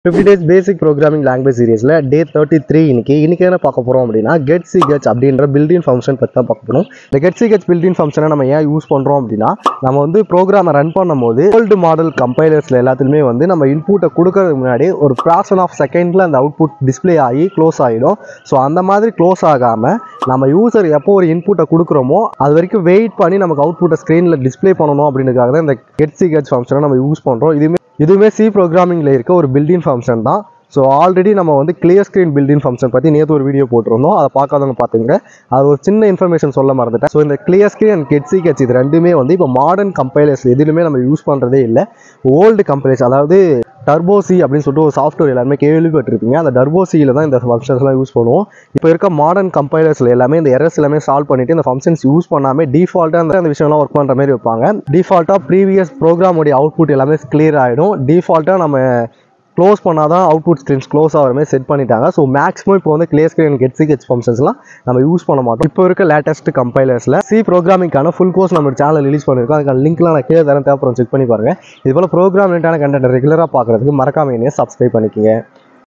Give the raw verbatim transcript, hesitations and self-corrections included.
fifty days basic programming language series la day thirty-three இன்னைக்கு இன்னைக்கு என்ன பார்க்க போறோம் அப்படினா getCgech அப்படிங்கற built-in function பத்தி தான் பார்க்க போறோம். இந்த getCgech built-in function நம்ம ஏன் யூஸ் பண்றோம் அப்படினா நம்ம வந்து ப்ரோகிராமை ரன் பண்ணும்போது old model compilers-ல எல்லாத்துலயுமே வந்து நம்ம இன்புட்டை கொடுக்கிறதுக்கு முன்னாடி ஒரு fraction of second-ல அந்த அவுட்புட் டிஸ்ப்ளே ஆகி க்ளோஸ் ஆயிடும். சோ அந்த மாதிரி க்ளோஸ் ஆகாம நம்ம யூசர் எப்போ ஒரு இன்புட்டை கொடுக்கறோமோ அது வரைக்கும் வெயிட் பண்ணி நமக்கு அவுட்புட்டை ஸ்கிரீன்ல டிஸ்ப்ளே பண்ணனும் அப்படின்றதுக்காக தான் இந்த getCgech function நம்ம யூஸ் பண்றோம். இது இதுவே C programming ல இருக்க ஒரு built-in function தான். ஸோ ஆல்ரெடி நம்ம வந்து கிளியர் ஸ்க்ரீன் பில்டின் ஃபங்க்ஷன் பற்றி நேற்று ஒரு வீடியோ போட்டிருந்தோம். அதை பார்க்காதவங்க பார்த்துங்க. அது ஒரு சின்ன இன்ஃபர்மேஷன் சொல்ல மறந்துட்டேன். ஸோ இந்த கிளியர் ஸ்க்ரீன் அண்ட் getCgech இது ரெண்டுமே வந்து இப்போ மாடர்ன் கம்பைலர்ஸ் எதுலையுமே நம்ம யூஸ் பண்ணுறதே இல்லை. ஓல்டு கம்பைலர்ஸ் அதாவது டர்போ சி அப்படின்னு சொல்லிட்டு ஒரு சாஃப்ட்வேர் எல்லாருமே கேள்விப்பட்டிருப்பீங்க. அந்த டர்போ சியில் தான் இந்த ஃபங்க்ஷன்ஸ்லாம் யூஸ் பண்ணுவோம். இப்போ இருக்க மாடர்ன் கம்பைலர்ஸில் எல்லாமே இந்த எரர்ஸ் எல்லாமே சால்வ் பண்ணிட்டு இந்த ஃபங்க்ஷன்ஸ் யூஸ் பண்ணாமல் டிஃபால்ட்டாக அந்த அந்த விஷயம்லாம் ஒர்க் பண்ணுற மாதிரி வைப்பாங்க. டிஃபால்ட்டாக ப்ரீவியஸ் ப்ரோக்ராமோடைய அவுட்புட் எல்லாமே கிளியர் ஆகிடும். டிஃபால்ட்டாக நம்ம க்ளோஸ் பண்ணாதான் அவுட்புட் ஸ்க்ரீன்ஸ் க்ளோஸ் ஆகிற மாதிரி செட் பண்ணிட்டாங்க. ஸோ மேக்ஸிமம் இப்போ வந்து கிளியர் ஸ்க்ரீன் getCgech ஃபங்க்ஷன்ஸ்லாம் நம்ம யூஸ் பண்ண மாட்டோம். இப்போ இருக்க லேட்டஸ்ட் கம்பைலர்ஸில் சி ப்ரோக்ராமிங்கான ஃபுல் கோர்ஸ் நம்ம சேனல் ரிலீஸ் பண்ணியிருக்கோம். அதுக்கான லிங்க்லாம் நான் கீழே தரேன், தேவைப்படும் செக் பண்ணி பாருங்கள். இது போல் ப்ரோக்ராம் ரிலேட்டான கண்டென்ட் ரெகுலராக பார்க்குறதுக்கு மறக்காம என்னைய சப்ஸ்கிரைப் பண்ணிக்கோங்க.